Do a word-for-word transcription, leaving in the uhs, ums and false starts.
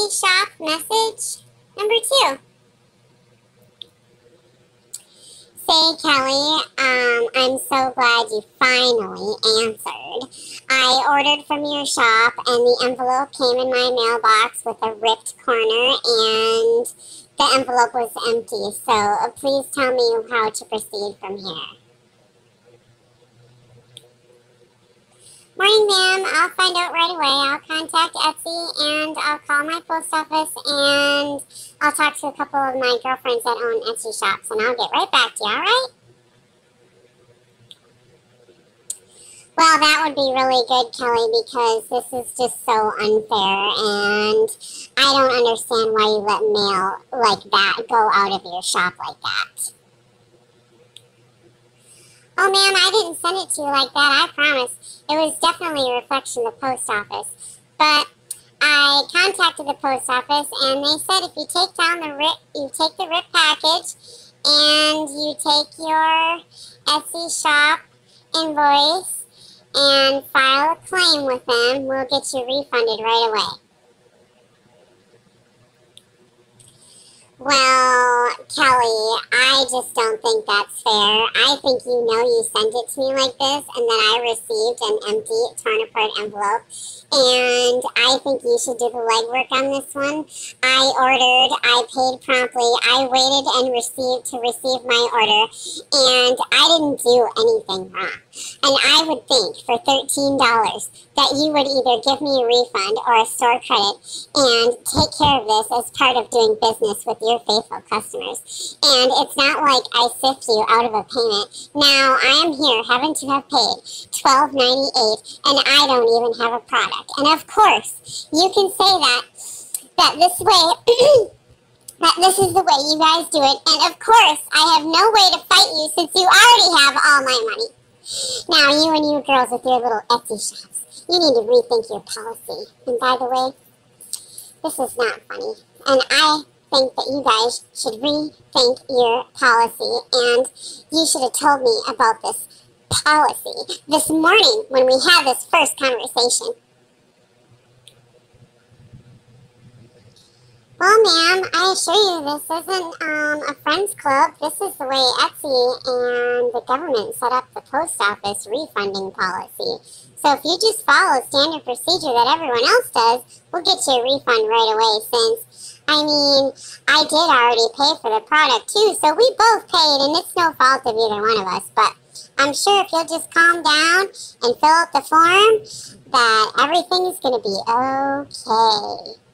Etsy shop message number two. Say, Kelly, um, I'm so glad you finally answered. I ordered from your shop, and the envelope came in my mailbox with a ripped corner, and the envelope was empty. So uh, please tell me how to proceed from here. Morning, ma'am. I'll find out right away. I'll contact Etsy, and I'll call my post office, and I'll talk to a couple of my girlfriends that own Etsy shops, and I'll get right back to you, all right? Well, that would be really good, Kelly, because this is just so unfair, and I don't understand why you let mail like that go out of your shop like that. Oh, ma'am, I didn't send it to you like that, I promise. It was definitely a reflection of the post office. But I contacted the post office, and they said if you take down the rip, you take the rip package, and you take your Etsy shop invoice, and file a claim with them, we'll get you refunded right away. Well, Kelly, I just don't think that's fair. I think you know you sent it to me like this, and then I received an empty, torn apart envelope, and I think you should do the legwork on this one. I ordered, I paid promptly, I waited and received to receive my order, and I didn't do anything wrong. And I would think for thirteen dollars that you would either give me a refund or a store credit and take care of this as part of doing business with your faithful customers. And it's not like I sift you out of a payment. Now I am here having to have paid twelve ninety-eight, and I don't even have a product. And of course, you can say that that this way that this is the way you guys do it. And of course, I have no way to fight you since you already have all my money. Now, you and you girls with your little Etsy shops, you need to rethink your policy. And by the way, this is not funny. And I think that you guys should rethink your policy, and you should have told me about this policy this morning when we had this first conversation. Well, ma'am, I assure you this isn't um, a friends club. This is the way Etsy and the government set up the post office refunding policy. So if you just follow standard procedure that everyone else does, we'll get you a refund right away since, I mean, I did already pay for the product too, so we both paid, and it's no fault of either one of us. But I'm sure if you'll just calm down and fill out the form, that everything is going to be okay.